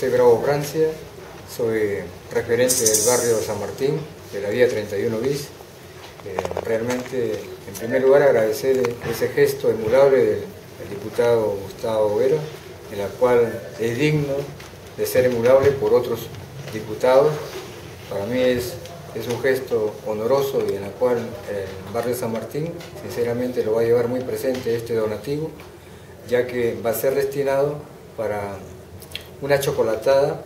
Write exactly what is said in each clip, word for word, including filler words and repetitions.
José Bravo Francia, soy referente del barrio San Martín, de la vía treinta y uno bis. Eh, realmente, en primer lugar, agradecer ese gesto emulable del, del diputado Gustavo Vera, en la cual es digno de ser emulable por otros diputados. Para mí es, es un gesto honoroso y en el cual el barrio San Martín, sinceramente, lo va a llevar muy presente este donativo, ya que va a ser destinado para una chocolatada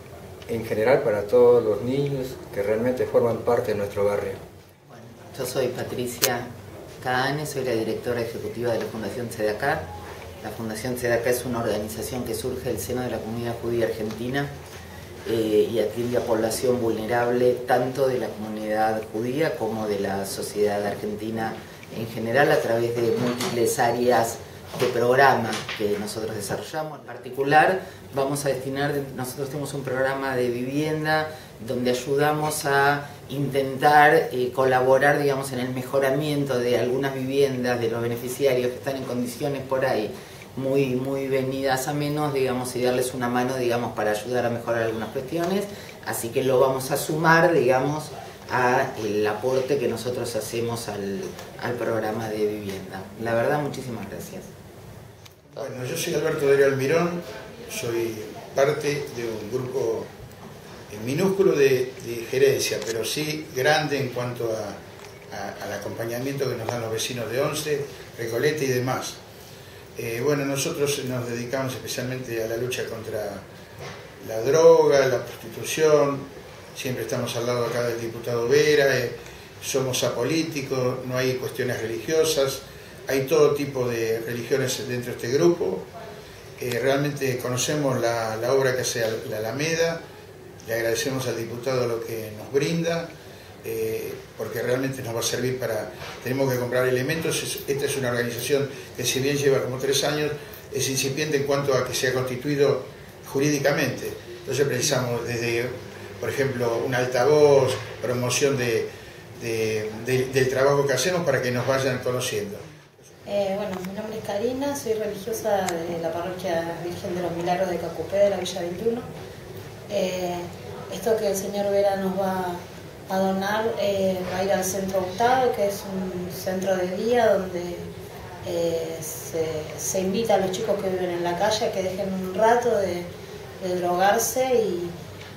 en general para todos los niños que realmente forman parte de nuestro barrio. Bueno, yo soy Patricia Cadane, soy la directora ejecutiva de la Fundación Tzedakah. La Fundación Tzedakah es una organización que surge del seno de la comunidad judía argentina eh, y atiende a población vulnerable tanto de la comunidad judía como de la sociedad argentina en general a través de múltiples áreas de programa que nosotros desarrollamos. En particular vamos a destinar, nosotros tenemos un programa de vivienda donde ayudamos a intentar eh, colaborar, digamos, en el mejoramiento de algunas viviendas de los beneficiarios que están en condiciones por ahí muy, muy venidas a menos, digamos, y darles una mano, digamos, para ayudar a mejorar algunas cuestiones. Así que lo vamos a sumar, digamos, al aporte que nosotros hacemos al, al programa de vivienda. La verdad, muchísimas gracias. Bueno, yo soy Alberto Darío Almirón, soy parte de un grupo minúsculo de, de gerencia, pero sí grande en cuanto a, a, al acompañamiento que nos dan los vecinos de Once, Recoleta y demás. Eh, bueno, nosotros nos dedicamos especialmente a la lucha contra la droga, la prostitución. Siempre estamos al lado acá del diputado Vera, eh, somos apolíticos, no hay cuestiones religiosas, hay todo tipo de religiones dentro de este grupo. Eh, realmente conocemos la, la obra que hace la Alameda, le agradecemos al diputado lo que nos brinda, eh, porque realmente nos va a servir para, tenemos que comprar elementos. Esta es una organización que si bien lleva como tres años, es incipiente en cuanto a que se ha constituido jurídicamente. Entonces precisamos desde, por ejemplo, un altavoz, promoción de, de, de, del trabajo que hacemos para que nos vayan conociendo. Eh, bueno, mi nombre es Karina, soy religiosa de la parroquia Virgen de los Milagros de Cacupé, de la Villa veintiuno. Eh, esto que el señor Vera nos va a donar eh, va a ir al Centro Hurtado, que es un centro de día donde eh, se, se invita a los chicos que viven en la calle a que dejen un rato de, de drogarse y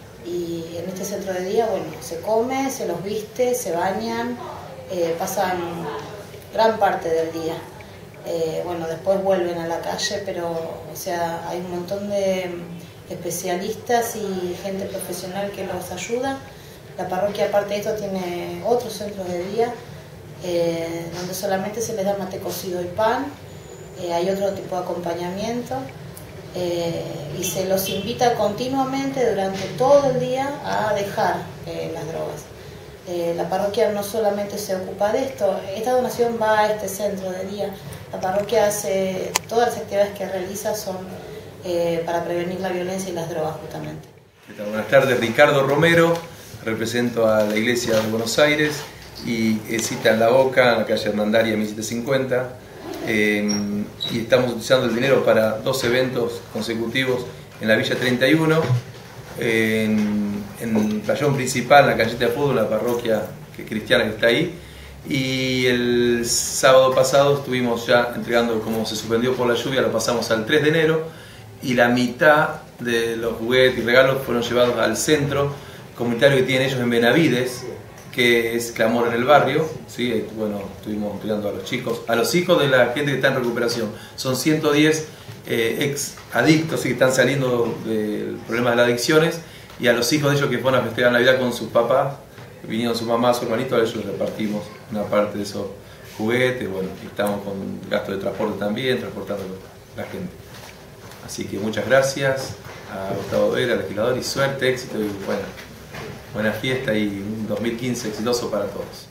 Y en este centro de día, bueno, se come, se los viste, se bañan, eh, pasan gran parte del día. Eh, bueno, después vuelven a la calle, pero, o sea, hay un montón de especialistas y gente profesional que los ayuda. La parroquia, aparte de esto, tiene otros centros de día, eh, donde solamente se les da mate cocido y pan. Eh, hay otro tipo de acompañamiento. Eh, y se los invita continuamente durante todo el día a dejar eh, las drogas. Eh, la parroquia no solamente se ocupa de esto, esta donación va a este centro de día. La parroquia hace, todas las actividades que realiza son eh, para prevenir la violencia y las drogas justamente. ¿Qué tal? Buenas tardes, Ricardo Romero, represento a la Iglesia de Buenos Aires y cita en La Boca, en la calle Hernandaria mil setecientos cincuenta. Eh, y estamos utilizando el dinero para dos eventos consecutivos en la Villa treinta y uno, eh, en, en el playón principal, en la calleta de fútbol, la parroquia que, cristiana que está ahí, y el sábado pasado estuvimos ya entregando, como se suspendió por la lluvia, lo pasamos al tres de enero, y la mitad de los juguetes y regalos fueron llevados al centro comunitario que tienen ellos en Benavides, que es Clamor en el Barrio. ¿Sí? Bueno, estuvimos estudiando a los chicos, a los hijos de la gente que está en recuperación. Son ciento diez eh, ex adictos, ¿sí? Que están saliendo del problema de las adicciones, y a los hijos de ellos que fueron a festejar Navidad con sus papás, vinieron su mamá, su hermanito, a ellos les repartimos una parte de esos juguetes. Bueno, estamos con gasto de transporte también, transportando a la gente. Así que muchas gracias a Gustavo Vera, al legislador, y suerte, éxito y bueno, buena fiesta y un dos mil quince exitoso para todos.